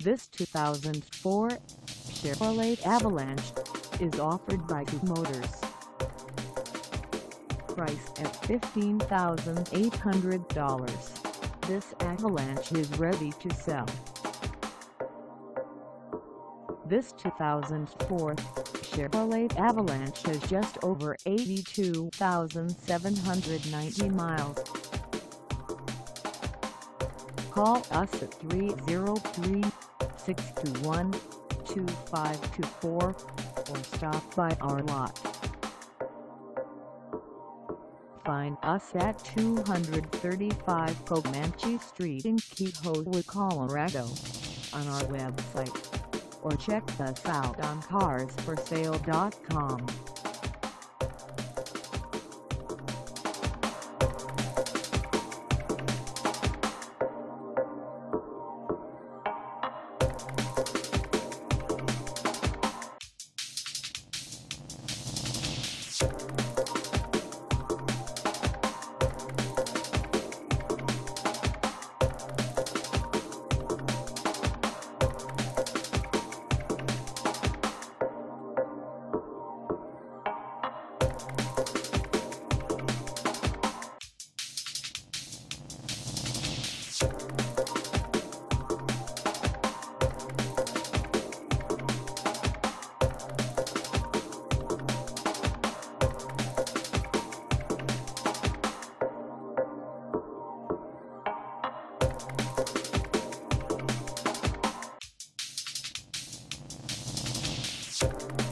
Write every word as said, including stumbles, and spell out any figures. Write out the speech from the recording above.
This two thousand four Chevrolet Avalanche is offered by Two Motors. Priced at fifteen thousand eight hundred dollars, this Avalanche is ready to sell. This two thousand four Chevrolet Avalanche has just over eighty-two thousand seven hundred ninety miles. Call us at three oh three, six two one, two five two four or stop by our lot. Find us at two thirty-five Comanche Street in Kiowa, Colorado on our website, or check us out on cars for sale dot com. You